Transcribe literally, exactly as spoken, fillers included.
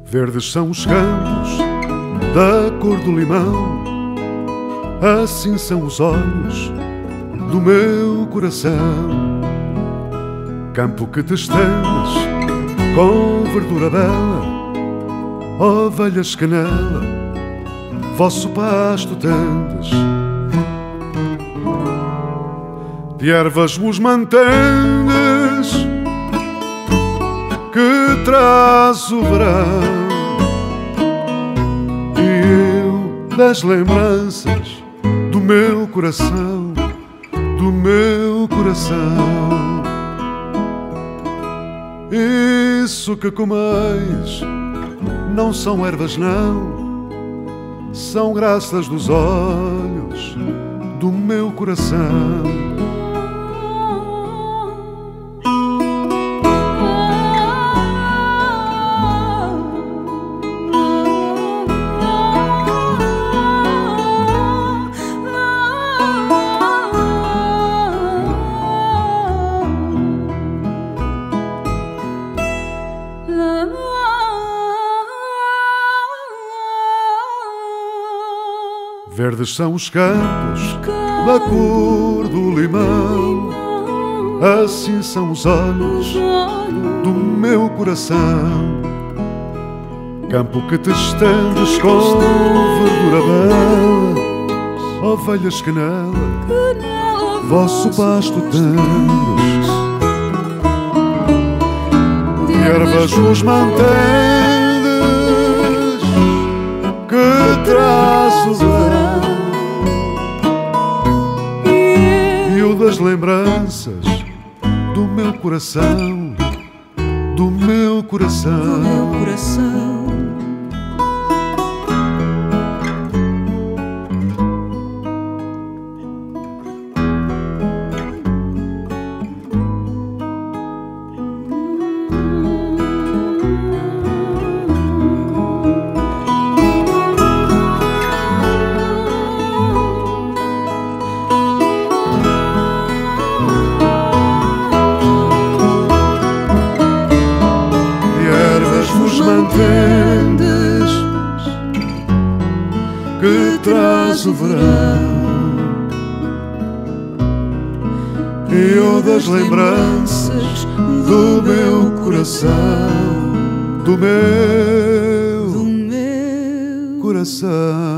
Verdes são os campos da cor do limão, assim são os olhos do meu coração. Campo que te estendes com verdura bela, ovelhas que nela vosso pasto tendes. De ervas vos mantendes, que traz o verão, e eu das lembranças do meu coração, do meu coração. Isso que comeis não são ervas não, são graças dos olhos do meu coração. Verdes são os campos da cor do limão, assim são os olhos do meu coração. Campo que te estendes com verdura bela, ovelhas que nela vosso pasto tendes. De ervas vos mantendes, que traz o verão, das lembranças do meu coração, do meu coração, do meu coração. Mantendes, que traz o verão, e eu das lembranças do meu coração, do meu, do meu coração.